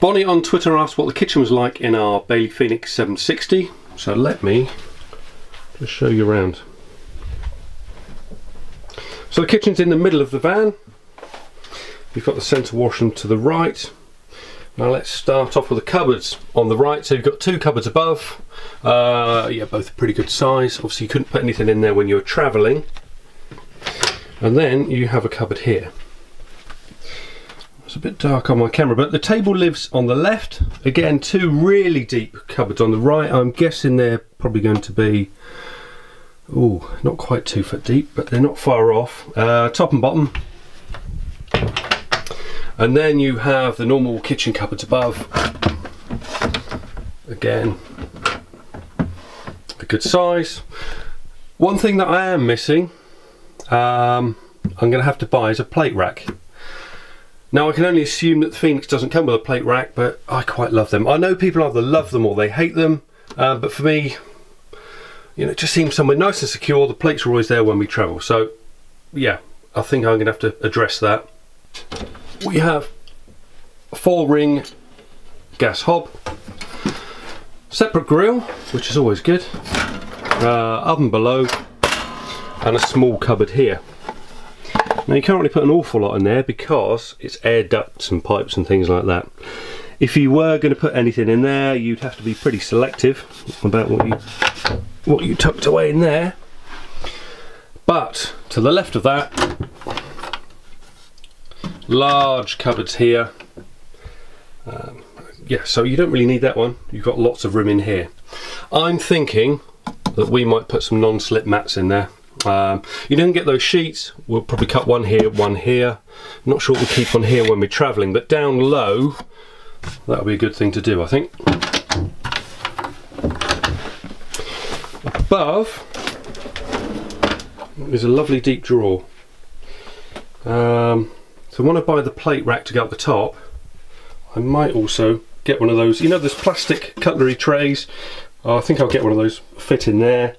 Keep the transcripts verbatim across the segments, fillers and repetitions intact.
Bonnie on Twitter asked what the kitchen was like in our Bailey Phoenix seven sixty, so let me just show you around. So the kitchen's in the middle of the van. You've got the centre washroom to the right. Now let's start off with the cupboards on the right. So you've got two cupboards above. Uh, yeah, both pretty good size. Obviously you couldn't put anything in there when you were travelling. And then you have a cupboard here. It's a bit dark on my camera, but the table lives on the left. Again, two really deep cupboards on the right. I'm guessing they're probably going to be, oh, not quite two foot deep, but they're not far off. Uh, top and bottom. And then you have the normal kitchen cupboards above. Again, a good size. One thing that I am missing, um, I'm going to have to buy is a plate rack. Now I can only assume that the Phoenix doesn't come with a plate rack, but I quite love them. I know people either love them or they hate them, uh, but for me, you know, it just seems somewhere nice and secure. The plates are always there when we travel. So yeah, I think I'm going to have to address that. We have a four ring gas hob, separate grill, which is always good, uh, oven below, and a small cupboard here. Now you can't really put an awful lot in there because it's air ducts and pipes and things like that. If you were going to put anything in there, you'd have to be pretty selective about what you what you tucked away in there. But to the left of that, large cupboards here. Um, yeah, so you don't really need that one. You've got lots of room in here. I'm thinking that we might put some non-slip mats in there. Um, you don't get those sheets. We'll probably cut one here, one here. I'm not sure we'll keep one here when we're travelling, but down low, that'll be a good thing to do, I think. Above is a lovely deep drawer. Um, so when I buy the plate rack to go up the top, I might also get one of those, you know, those plastic cutlery trays. Oh, I think I'll get one of those, fit in there.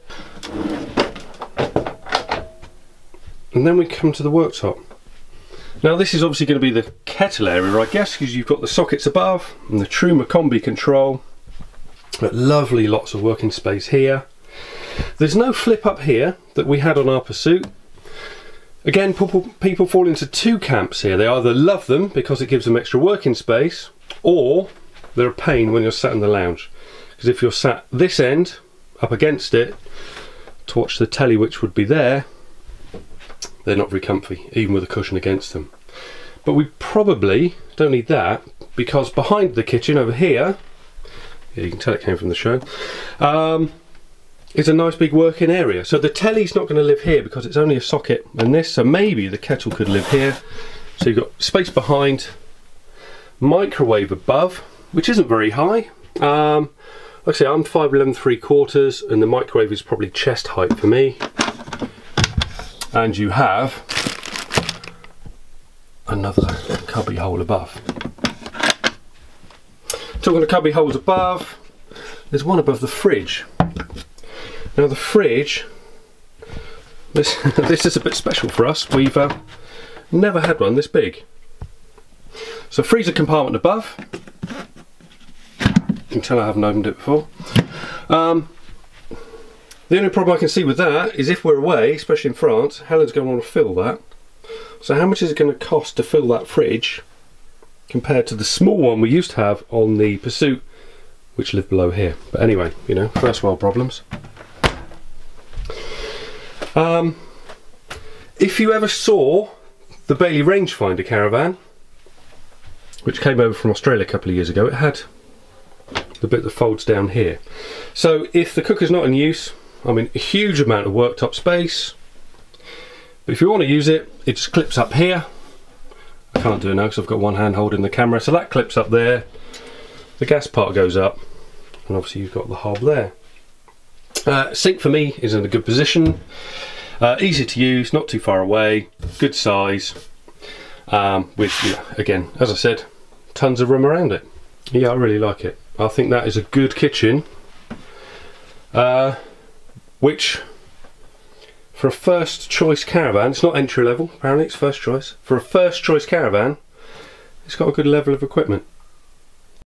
And then we come to the worktop. Now this is obviously going to be the kettle area, I guess, because you've got the sockets above and the Truma combi control. But lovely lots of working space here. There's no flip up here that we had on our Pursuit. Again, people, people fall into two camps here. They either love them because it gives them extra working space, or they're a pain when you're sat in the lounge. Because if you're sat this end, up against it, to watch the telly, which would be there, they're not very comfy, even with a cushion against them. But we probably don't need that, because behind the kitchen over here, yeah, you can tell it came from the show, um, is a nice big working area. So the telly's not going to live here because it's only a socket and this, so maybe the kettle could live here. So you've got space behind, microwave above, which isn't very high. Um, like I say, I'm five eleven three quarters and the microwave is probably chest height for me. And you have another cubby hole above. Talking of cubby holes above, there's one above the fridge. Now the fridge, this, this is a bit special for us. We've uh, never had one this big. So freezer compartment above. You can tell I haven't opened it before. Um, The only problem I can see with that is if we're away, especially in France, Helen's going to want to fill that. So how much is it going to cost to fill that fridge compared to the small one we used to have on the Pursuit, which lived below here? But anyway, you know, first world problems. Um, if you ever saw the Bailey rangefinder caravan, which came over from Australia a couple of years ago, it had the bit that folds down here. So if the cooker's not in use, I mean, a huge amount of worktop space. But if you want to use it, it just clips up here. I can't do it now because I've got one hand holding the camera. So that clips up there. The gas part goes up. And obviously you've got the hob there. Uh, sink for me is in a good position. Uh, easy to use, not too far away. Good size. Um, with, you know, again, as I said, tons of room around it. Yeah, I really like it. I think that is a good kitchen. Uh, which, for a first choice caravan, it's not entry level, apparently it's first choice. For a first choice caravan, it's got a good level of equipment.